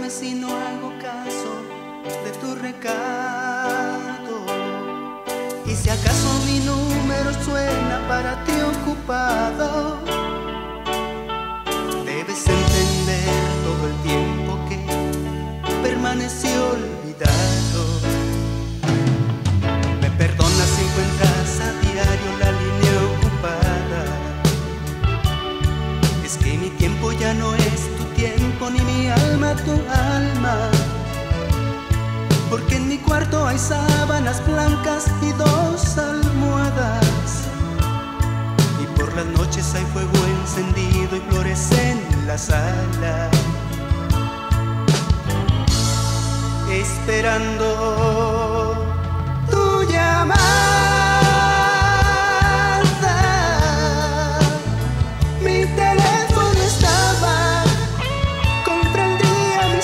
perdóname si no hago caso de tu recado. Y si acaso mi número suena para ti ocupado, debes entender todo el tiempo que permaneció olvidado. Me perdonas si encuentras a diario la línea ocupada. Es que mi tiempo ya no es tu tiempo, ni mi alma tu alma. Porque en mi cuarto hay sábanas blancas y 2 almohadas. Y por las noches hay fuego encendido y flores en la sala, esperando tu llamada. Mi teléfono estaba, comprendía mi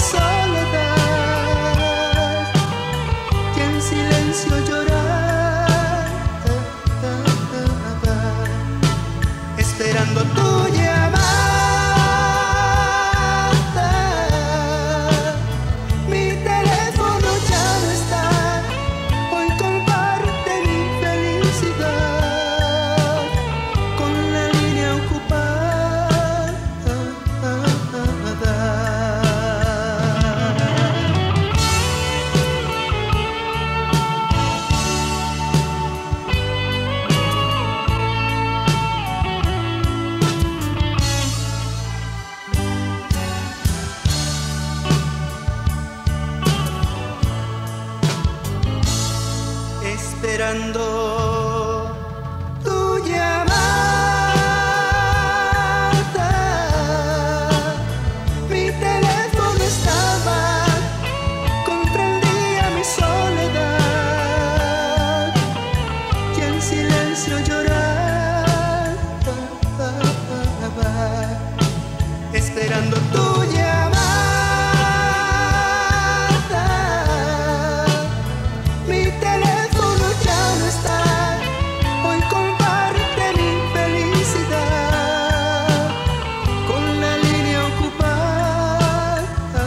soledad y en silencio llorar, esperando tu llamada. Mi teléfono ya no está, hoy comparte mi felicidad con la línea ocupada. Esperando tu llamada. Mi teléfono estaba, comprendía mi soledad y en silencio lloraba, esperando tu llamada. Mi teléfono ya no está, hoy comparte mi felicidad con la línea ocupada.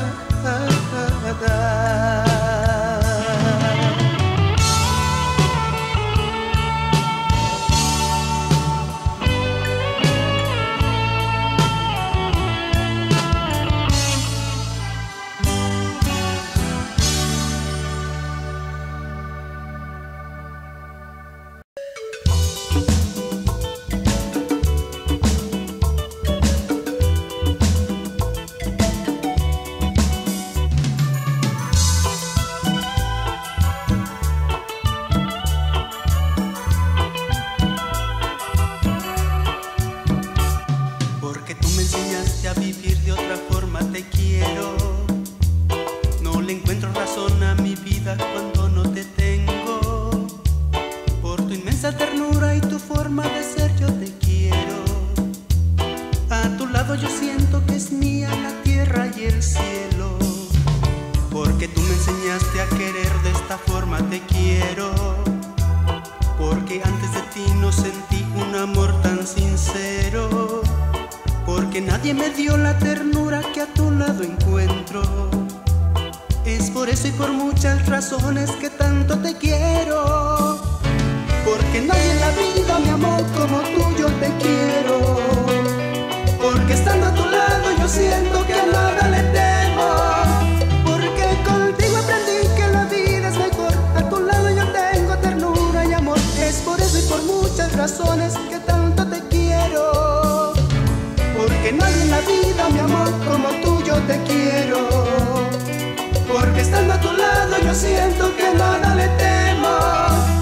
Porque tú me enseñaste a vivir de otra forma, te quiero. No le encuentro razón a mi vida cuando no te tengo. Por tu inmensa ternura y tu forma de ser yo te quiero. A tu lado yo siento que es mía la tierra y el cielo. Porque tú me enseñaste a querer de esta forma, te quiero. Porque antes de ti no sentí un amor tan sincero. Porque nadie me dio la ternura que a tu lado encuentro. Es por eso y por muchas razones que tanto te quiero. Porque nadie en la vida, mi amor, como tú yo te quiero. Porque estando a tu lado yo siento que a nada le temo. Porque contigo aprendí que la vida es mejor. A tu lado yo tengo ternura y amor. Es por eso y por muchas razones que tanto te quiero. Porque nadie en la vida, mi amor, como tú yo te quiero. Porque estando a tu lado yo siento que a nada le temo.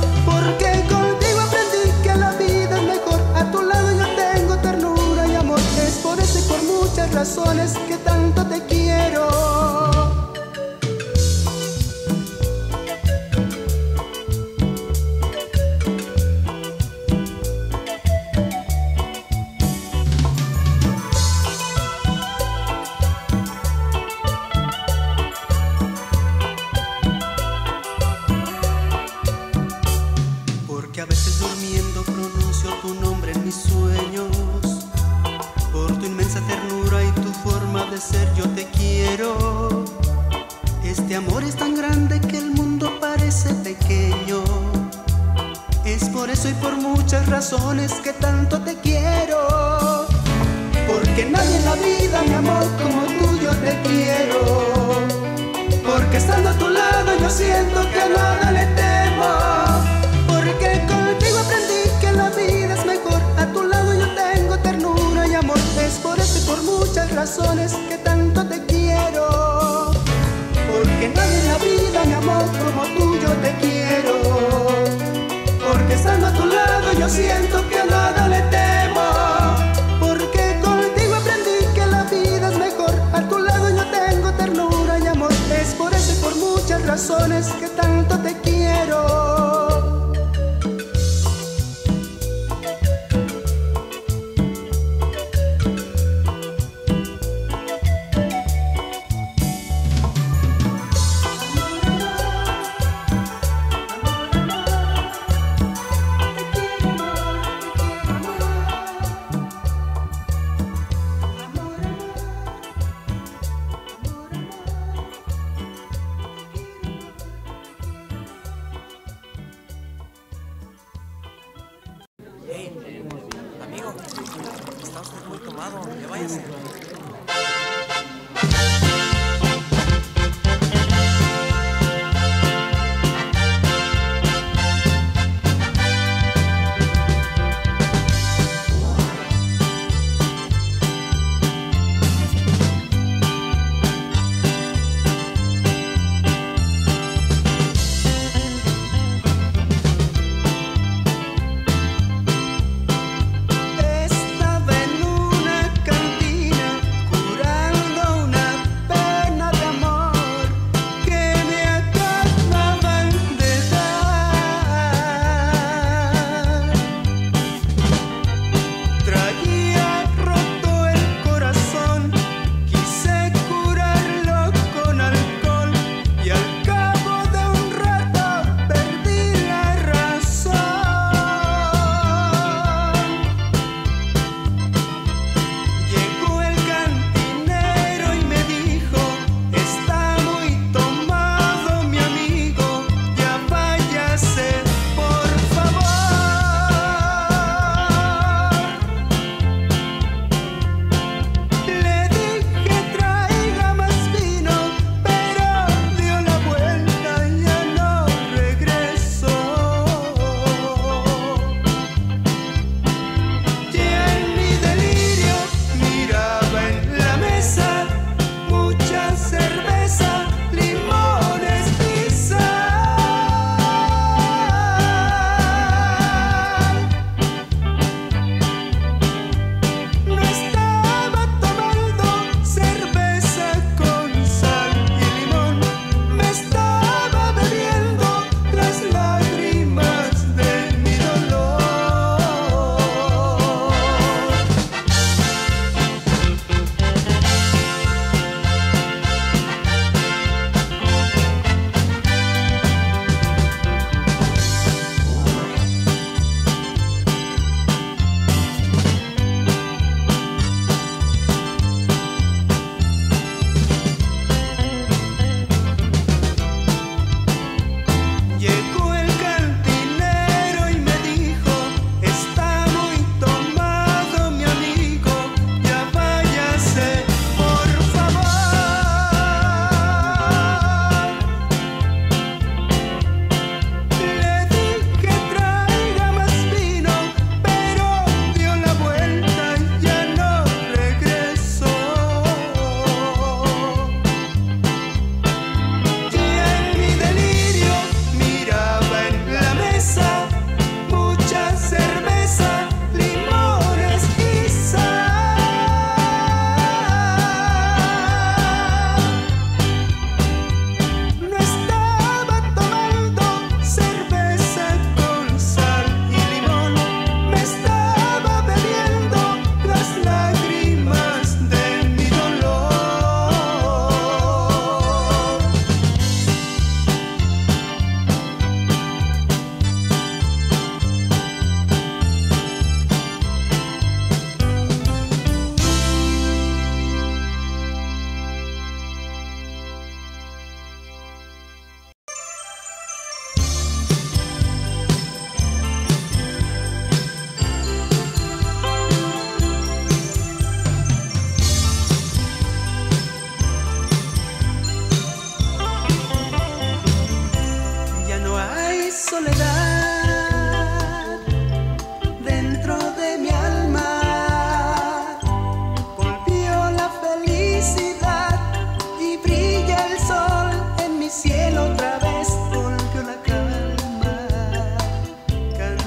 eso y por muchas razones que tanto te quiero. Porque nadie en la vida, mi amor, como tú yo te quiero. Porque estando a tu lado yo siento que a nada le temo. Porque contigo aprendí que la vida es mejor. A tu lado yo tengo ternura y amor. Es por eso y por muchas razones que tanto te quiero. Porque nadie en la vida, mi amor, como tú yo te quiero. Porque estando a tu lado yo siento que a nada le temo. Porque contigo aprendí que la vida es mejor. A tu lado yo tengo ternura y amor. Es por eso y por muchas razones que tanto te quiero. Amigo, está usted muy tomado, ya váyase. Estaba en una cantina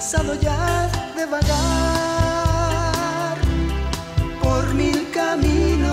cansado ya de vagar por mil caminos,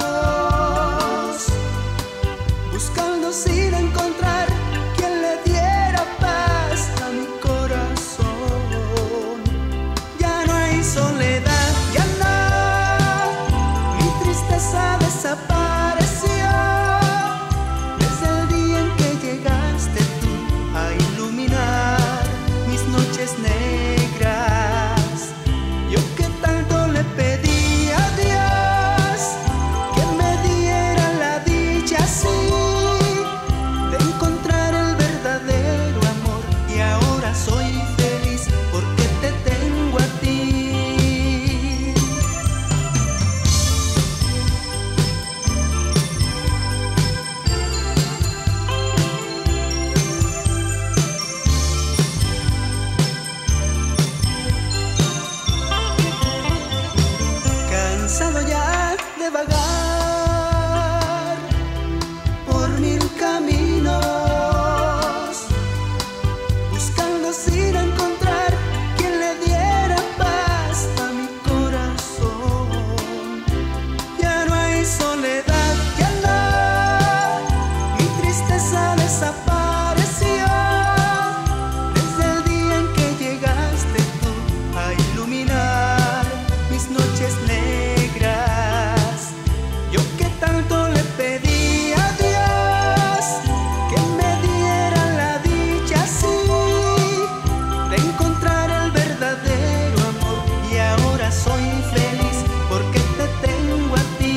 buscando sin encontrar quien le diera paz a mi corazón. Ya no hay soledad, ya no, mi tristeza desapareció desde el día en que llegaste tú a iluminar mis noches negras. Yo que tanto le pedí a Dios que me diera la dicha así de encontrar el verdadero amor, y ahora soy feliz porque te tengo a ti. Cansado ya de vagar por mil caminos, buscando sin encontrar quien le diera paz a mi corazón. Ya no hay soledad, ya no, mi tristeza desapareció desde el día en que llegaste tú a iluminar mis noches negras. Yo que tanto le pedí a Dios que me diera la dicha así de encontrar el verdadero amor, y ahora soy feliz porque te tengo a ti.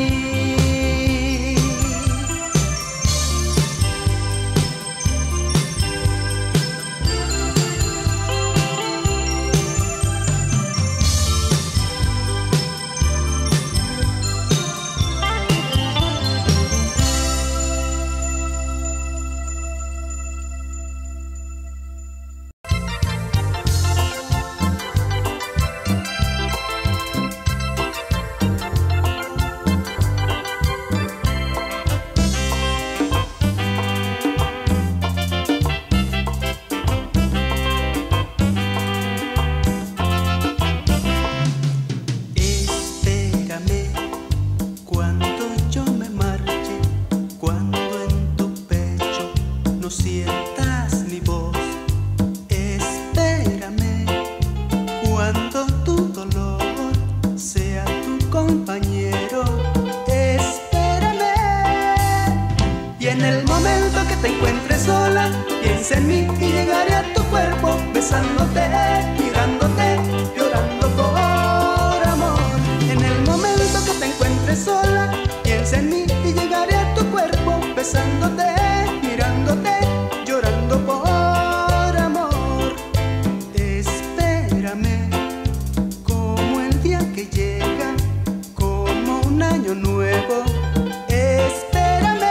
Espérame cuando yo me marche, cuando en tu pecho no sientas mi voz. Espérame cuando tu dolor sea tu compañero. Espérame, y en el momento que te encuentres sola, piensa en mí y llegaré a tu cuerpo besándote, mirándote, llorando por amor. En el momento que te encuentres sola, piensa en mí y llegaré a tu cuerpo besándote, mirándote, llorando por amor. Espérame como el día que llega, como un año nuevo. Espérame.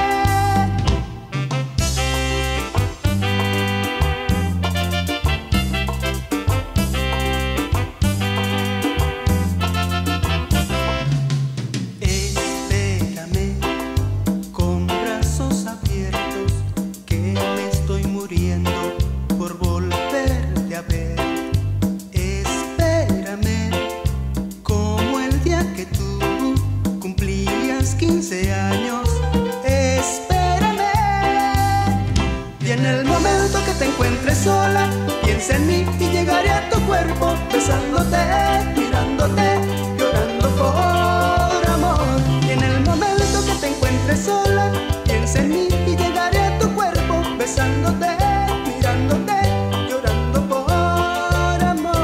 Espérame con brazos abiertos, que me estoy muriendo por volverte a ver. Espérame como el día que tú cumplías 15 años. Espérame, y en el momento que te encuentres sola, piensa en mí y llegaré a tu cuerpo besándote, mirándote, llorando por amor. Y en el momento que te encuentres sola, piensa en mí y llegaré a tu cuerpo besándote, mirándote, llorando por amor.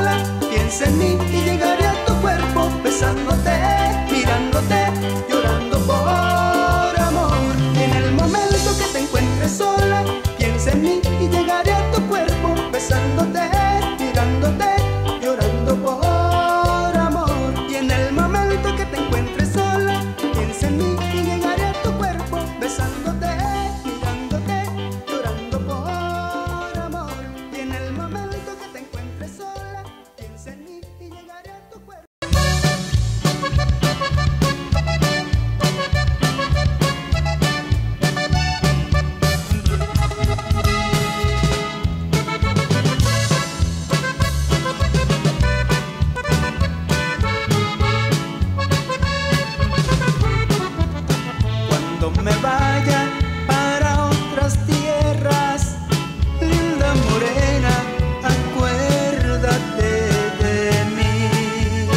sola, piensa en mí y llegaré a tu cuerpo, besándote, mirándote, llorando por amor. En el momento que te encuentres sola, piensa en mí y llegaré a tu cuerpo, besándote, mirándote, llorando por amor. Y en el momento que te encuentres sola, piensa en mí y llegaré a tu cuerpo, besándote, mirándote, llorando por amor. Y en el momento que te encuentres sola, piensa en mí y llegaré a tu cuerpo. Cuando me vaya para otras tierras, linda morena, acuérdate de mí.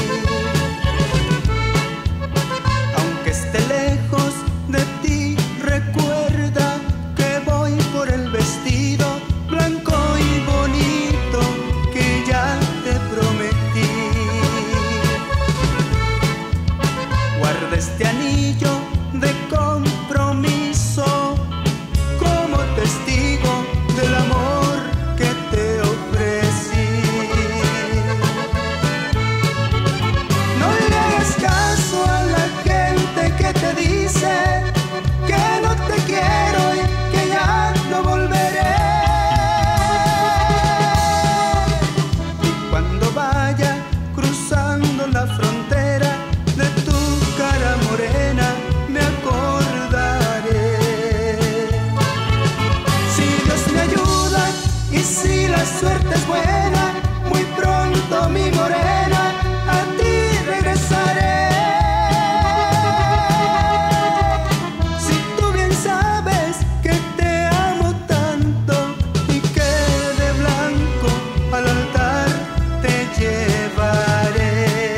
Aunque esté lejos de ti, recuerda que voy por el vestido blanco y bonito que ya te prometí. Guarda este anillo de compromiso como testigo del amor que te ofrecí. No le hagas caso a la gente que te dice que no te quiero y que ya no volveré. Y cuando vaya cruzando la frontera, de tu cara morena me acordaré. Si Dios me ayuda y si la suerte es buena, muy pronto mi morena a ti regresaré. Si tú bien sabes que te amo tanto y que de blanco al altar te llevaré.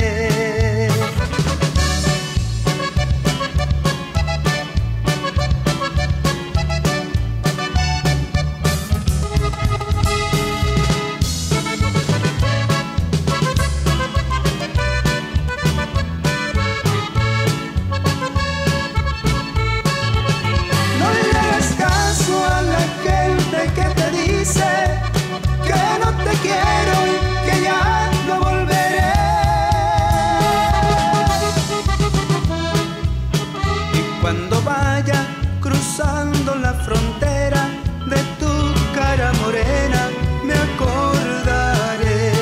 No le hagas caso a la gente que te dice que no te quiero y que ya no volveré. Y cuando vaya cruzando la frontera, de tu cara morena me acordaré.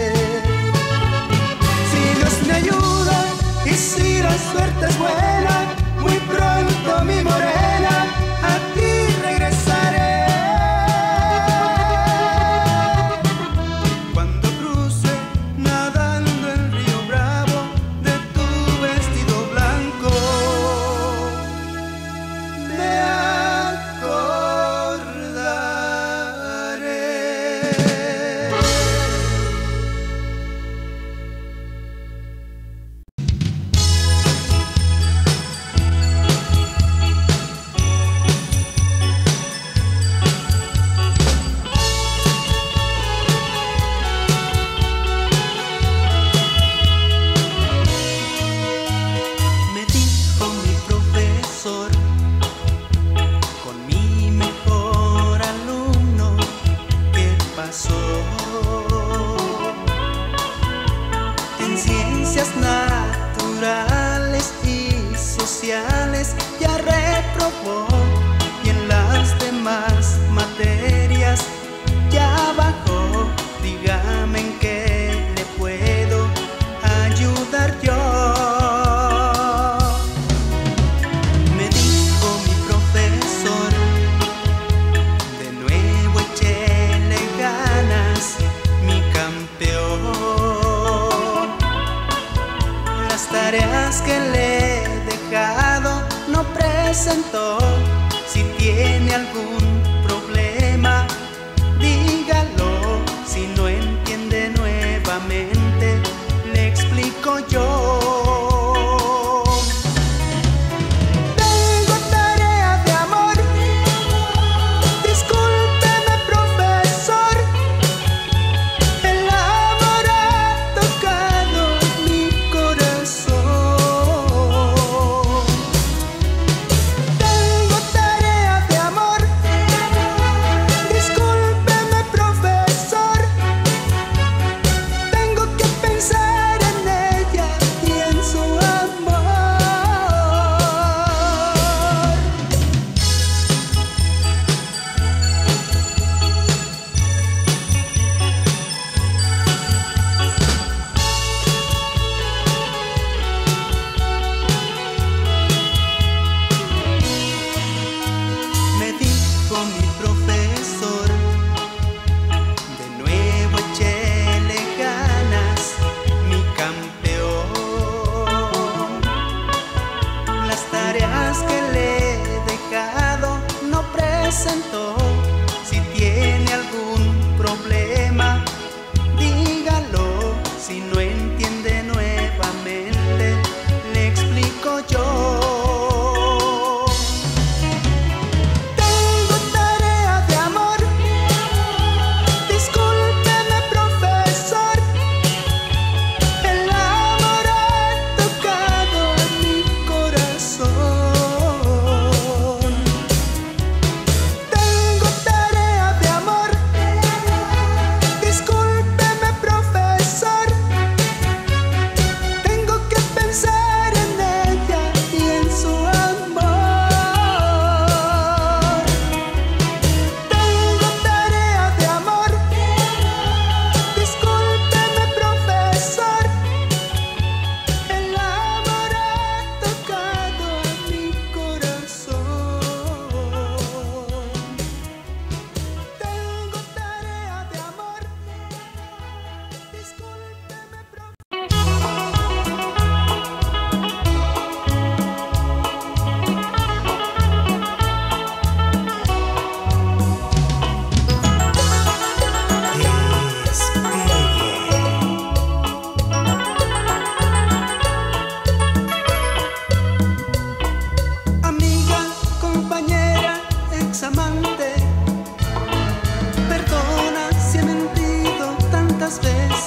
Si Dios me ayuda y si la suerte es buena, muy pronto mi morena a ti regresaré. Cuando cruce nadando el río Bravo de tu vestido blanco, me acordaré. Me dijo mi profesor, con mi mejor alumno, ¿qué pasó? En ciencias naturales y sociales ya reprobó, y en las demás materias ya bajó. Dígame en qué le puedo ayudar yo. Me dijo mi profesor, de nuevo échele ganas, mi campeón. Las tareas que le he dejado no presentó. Si tiene algún problema, dígalo. Si no entiende nuevamente, le explico yo. Tengo tarea de amor, discúlpeme profesor, elaborar.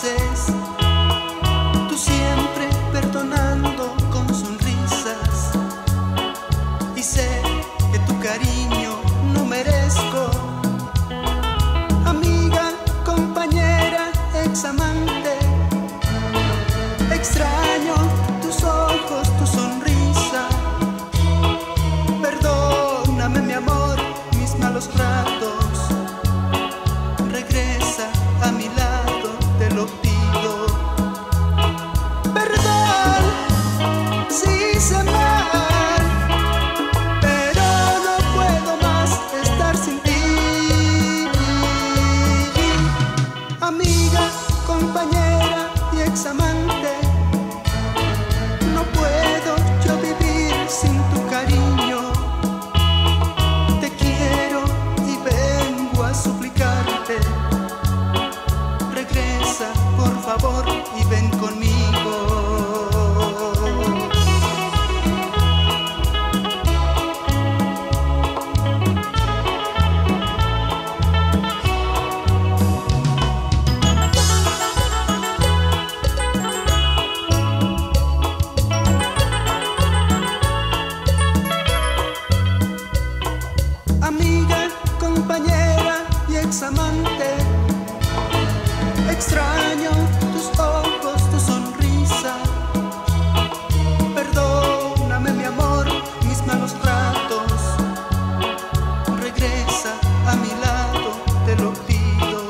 conoces, tú siempre perdonando con sonrisas, y sé que tu cariño no merezco. Amiga, compañera, examante, extraño tus ojos, tu sonrisa. Perdóname mi amor, mis malos ratos. Regresa a mi lado, te lo pido. Perdón si hice mal, pero no puedo más estar sin ti. Amiga, compañera y examante, no puedo yo vivir sin tu cariño. Te quiero y vengo a suplicarte. Regresa, por favor, y ven conmigo. Amiga, compañera y examante, extraño tus ojos, tu sonrisa. Perdóname mi amor, mis malos tratos. Regresa a mi lado, te lo pido.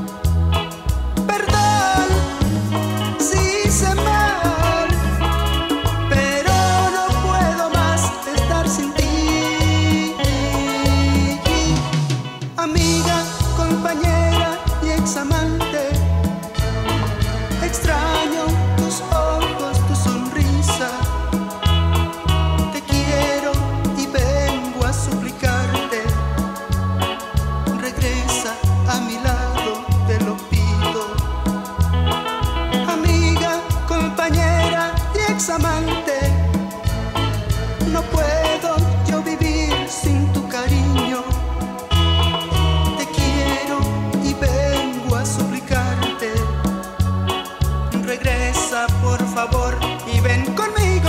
Perdón si hice mal, pero no puedo más estar sin ti. Amiga, compañera y examante, extraño tus ojos, tu sonrisa. Te quiero y vengo a suplicarte. Regresa a mi lado, te lo pido. Amiga, compañera y examante, no puedo yo vivir sin tu cariño. Te quiero y vengo a suplicarte. Regresa, por favor, y ven conmigo.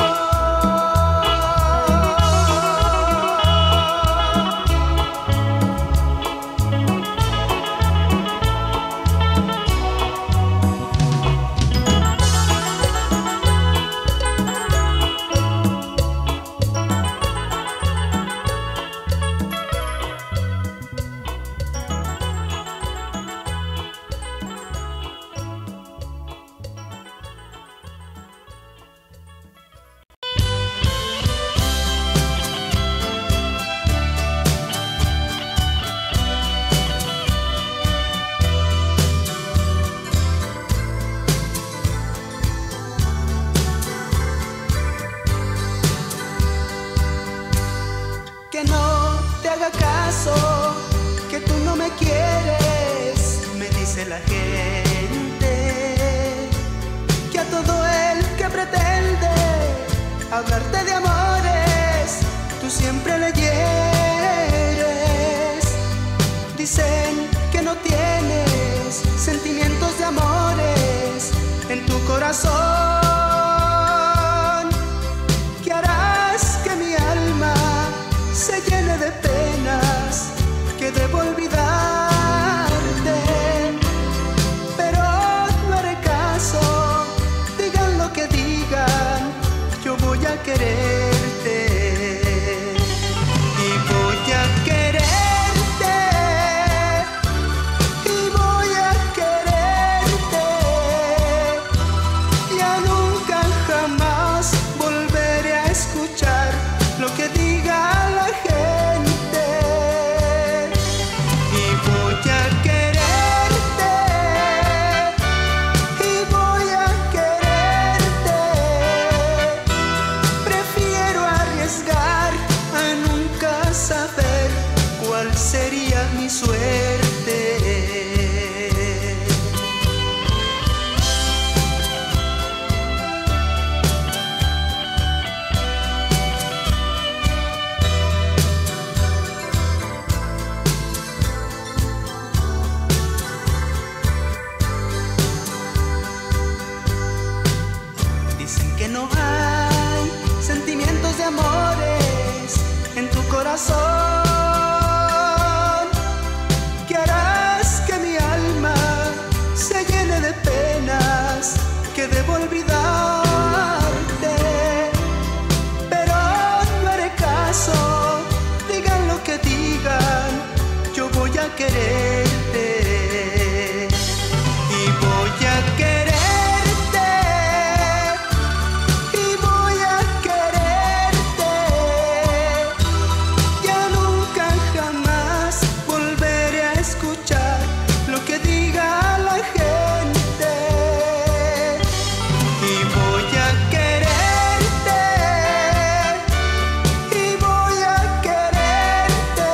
Que no te haga caso, que tú no me quieres, me dice la gente. Que a todo el que pretende hablarte de amores, tú siempre le hieres. Dicen que no tienes sentimientos de amores en tu corazón. ¿Qué harás que mi alma se llene de penas, que debo olvidarte? Pero no haré caso, digan lo que digan, yo voy a quererte. Y voy a quererte, y voy a quererte, y a no hay sentimientos de amores en tu corazón, que harás que mi alma se llene de penas que debo olvidarte. Pero no haré caso, digan lo que digan, yo voy a quererte. Y voy a quererte, y voy a quererte. Ya nunca jamás volveré a escuchar lo que diga la gente. Y voy a quererte, y voy a quererte.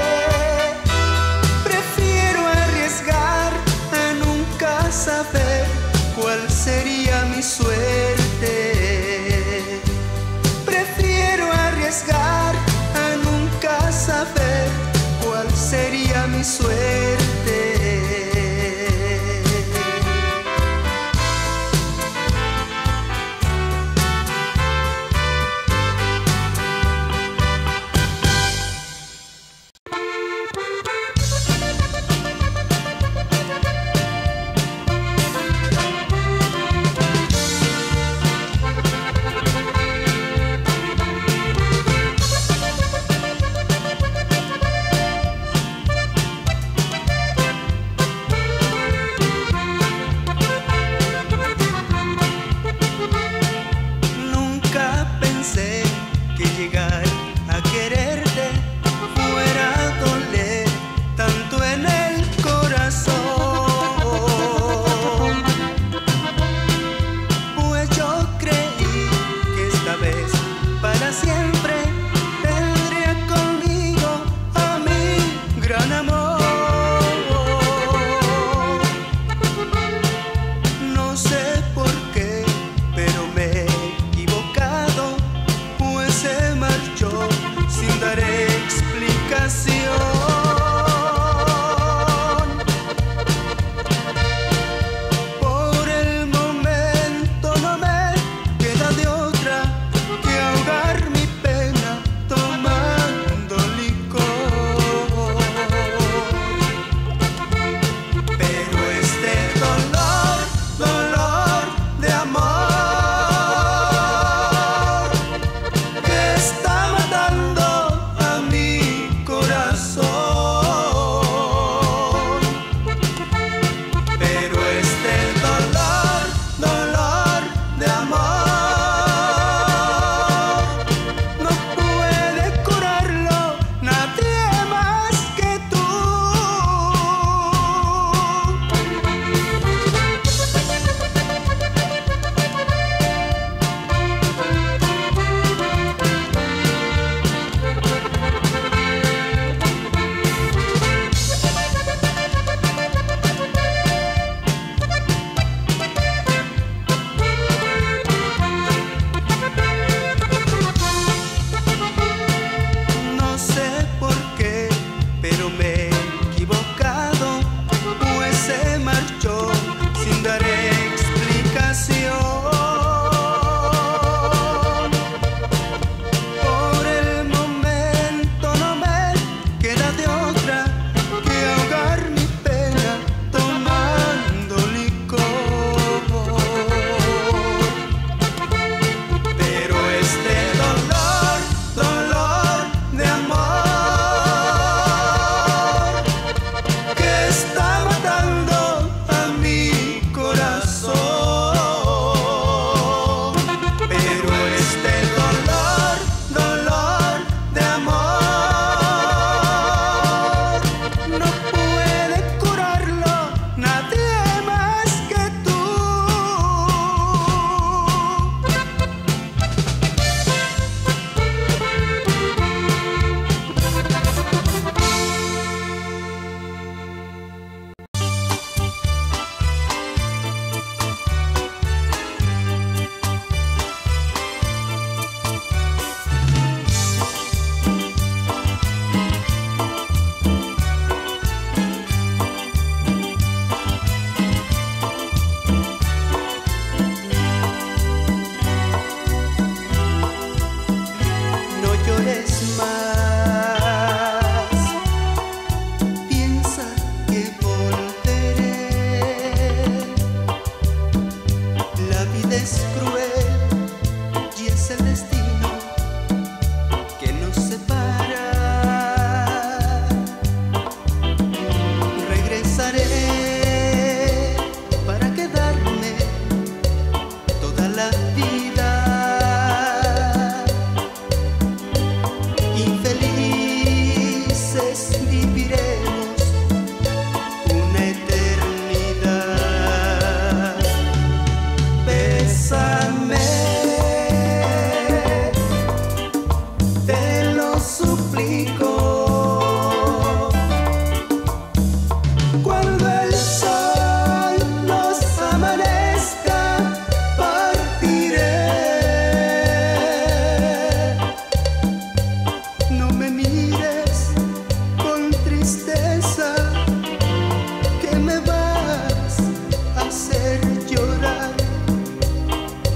Prefiero arriesgar a nunca saber cuál sería mi suerte. Prefiero arriesgar a nunca saber cuál sería mi suerte. vida es cruel y es el destino que nos separa. Regresaré para quedarme toda la vida. Infelices viviremos una eternidad. Bésame, te lo suplico. Cuando el sol nos amanezca, partiré. No me mires con tristeza, que me vas a hacer llorar.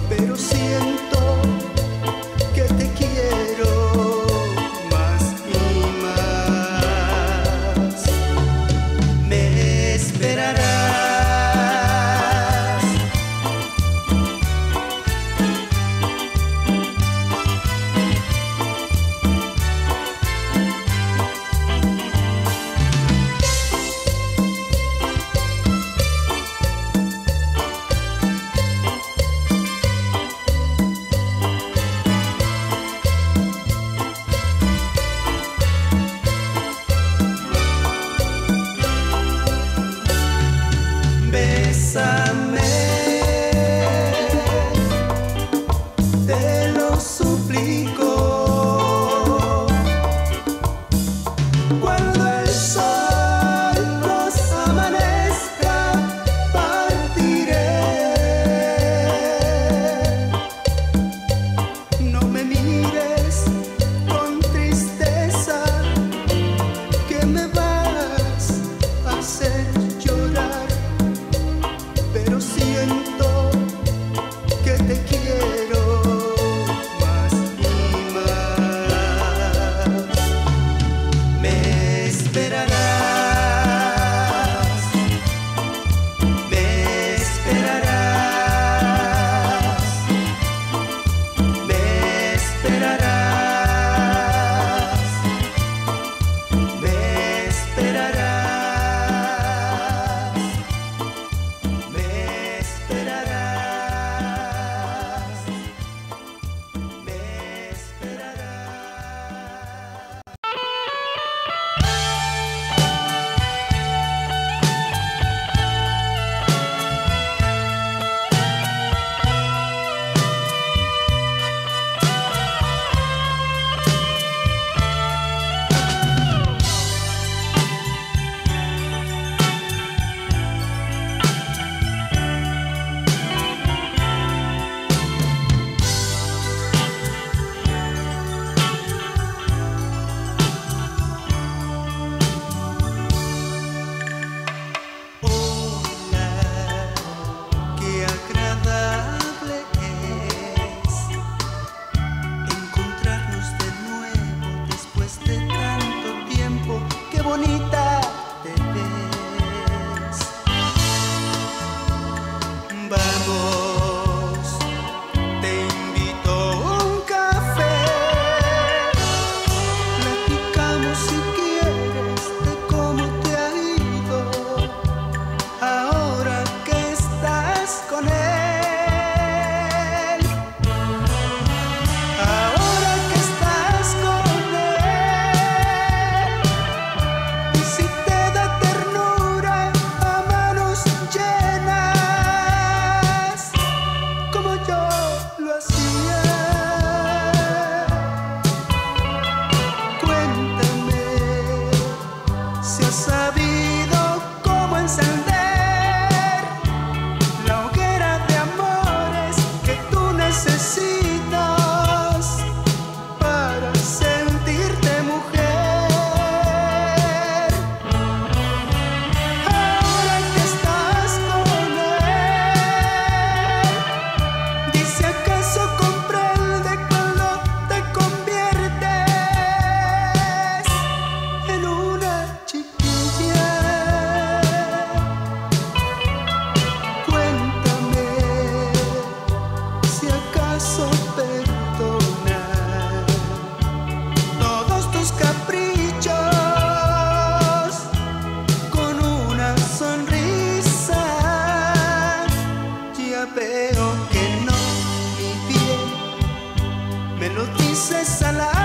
la